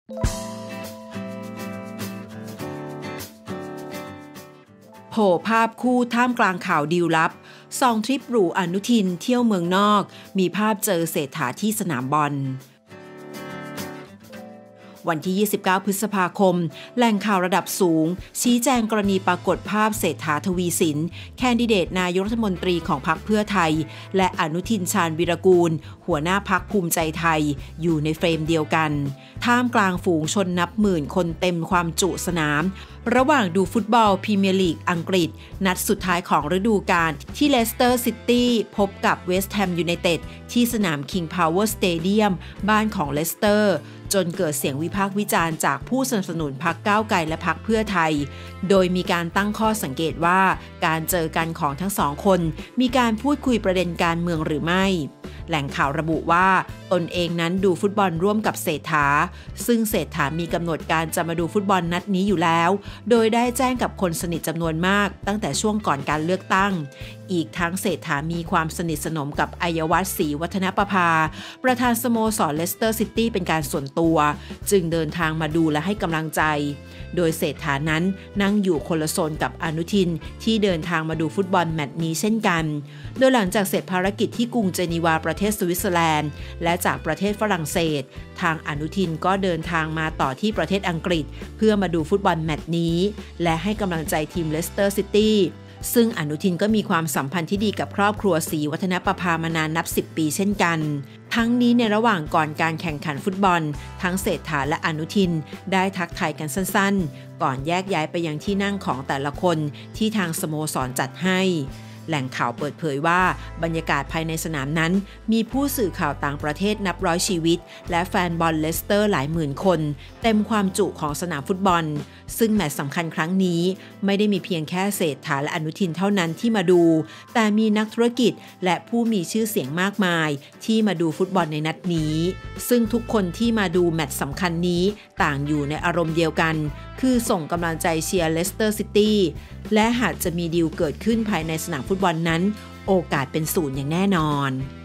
โผล่ภาพคู่ท่ามกลางข่าวดีลลับซองทริปหรูอนุทินเที่ยวเมืองนอกมีภาพเจอเศรษฐาที่สนามบอลวันที่ 29 พฤษภาคมแหล่งข่าวระดับสูงชี้แจงกรณีปรากฏภาพเศรษฐาทวีสินแคนดิเดตนายกรัฐมนตรีของพรรคเพื่อไทยและอนุทินชาญวีรกูลหัวหน้าพรรคภูมิใจไทยอยู่ในเฟรมเดียวกันท่ามกลางฝูงชนนับหมื่นคนเต็มความจุสนามระหว่างดูฟุตบอลพรีเมียร์ลีกอังกฤษนัดสุดท้ายของฤดูกาลที่เลสเตอร์ซิตี้พบกับเวสต์แฮมยูไนเต็ดที่สนาม King Power Stadium บ้านของเลสเตอร์จนเกิดเสียงวิพากษ์วิจารณ์จากผู้สนับสนุนพรรคก้าวไกลและพรรคเพื่อไทยโดยมีการตั้งข้อสังเกตว่าการเจอกันของทั้งสองคนมีการพูดคุยประเด็นการเมืองหรือไม่แหล่งข่าวระบุว่าตนเองนั้นดูฟุตบอลร่วมกับเศรษฐาซึ่งเศรษฐามีกำหนดการจะมาดูฟุตบอลนัดนี้อยู่แล้วโดยได้แจ้งกับคนสนิทจำนวนมากตั้งแต่ช่วงก่อนการเลือกตั้งอีกทั้งเศรษฐามีความสนิทสนมกับอัยวัฒน์ศรีวัฒนประภาประธานสโมสรเลสเตอร์ซิตี้เป็นการส่วนตัวจึงเดินทางมาดูและให้กำลังใจโดยเศรษฐานั้นนั่งอยู่คนละโซนกับอนุทินที่เดินทางมาดูฟุตบอลแมตช์นี้เช่นกันโดยหลังจากเสร็จภารกิจที่กรุงเจนีวาประเทศสวิตเซอร์แลนด์และจากประเทศฝรั่งเศสทางอนุทินก็เดินทางมาต่อที่ประเทศอังกฤษเพื่อมาดูฟุตบอลแมตช์นี้และให้กำลังใจทีมเลสเตอร์ซิตี้ซึ่งอนุทินก็มีความสัมพันธ์ที่ดีกับครอบครัวศรีวัฒนประภามานานนับ10 ปีเช่นกันทั้งนี้ในระหว่างก่อนการแข่งขันฟุตบอลทั้งเศรษฐาและอนุทินได้ทักทายกันสั้นๆก่อนแยกย้ายไปยังที่นั่งของแต่ละคนที่ทางสโมสรจัดให้แหล่งข่าวเปิดเผยว่าบรรยากาศภายในสนามนั้นมีผู้สื่อข่าวต่างประเทศนับร้อยชีวิตและแฟนบอลเลสเตอร์หลายหมื่นคนเต็มความจุของสนามฟุตบอลซึ่งแมตช์สำคัญครั้งนี้ไม่ได้มีเพียงแค่เศรษฐาและอนุทินเท่านั้นที่มาดูแต่มีนักธุรกิจและผู้มีชื่อเสียงมากมายที่มาดูฟุตบอลในนัดนี้ซึ่งทุกคนที่มาดูแมตช์สำคัญนี้ต่างอยู่ในอารมณ์เดียวกันคือส่งกำลังใจเชียร์เลสเตอร์ซิตี้และหากจะมีดีลเกิดขึ้นภายในสนามฟุตบอลนั้นโอกาสเป็น0อย่างแน่นอน